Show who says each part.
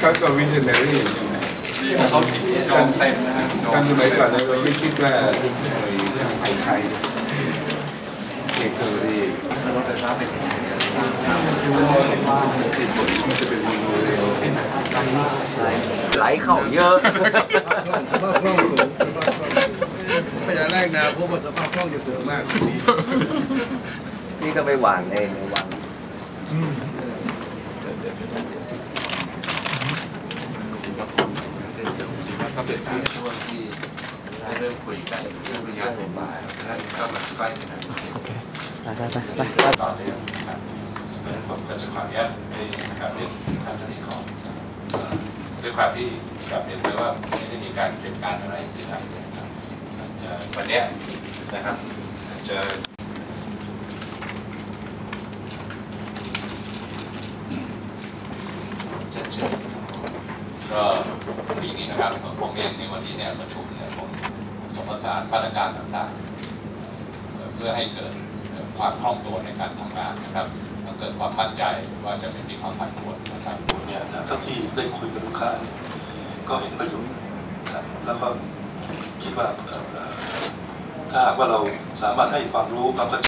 Speaker 1: เขาก็วิชั่นแนรี่
Speaker 2: นี่เขาคิดยอมเต็มนะฮะ
Speaker 1: การสมัยก่อนเราไม่คิดว่าเรื่องไทยเอกเลย
Speaker 2: รถไฟฟ้าเป็น
Speaker 1: มันจะเป็นโมเดล
Speaker 3: ไหลเข้าเยอะ
Speaker 4: สภาพคล่องสูงไม่อยากแรกนะเพราะว่าสภาพคล่องจะสูงมาก
Speaker 3: นี่ก็ไปหวานเองหวาน
Speaker 2: ก็เป็นที่ช่วงที่เริ่มคุยกันเรื่องระยะเวลาแล้วก็มาใกล้กันโอเคไปต่อเนื่องนะครับเพราะฉะนั้นผมก็จะขออนุญาตให้การเรียนทางนี้ของด้วยความที่กลับเรียนไปว่าไม่ได้มีการเปลี่ยนการอะไรใดๆนะครับจะวันนี้นะครับจะก็ปีนี้นะครับผมเองในวันนี้เนี่ยประชุมเนี่ยผมสมประสานมาตรการต่างๆเพื่อให้เกิดความคล่องตัวในการทำงานนะครับเกิดความมั่นใจว่าจะไม่มีความผันผวนนะครับ
Speaker 5: เนี่ยนะเท่าที่ได้คุยกับลูกค้าก็เห็นประโยชน์ครับแล้วก็คิดว่าถ้าหากว่าเราสามารถให้ความรู้ความเข้าใจ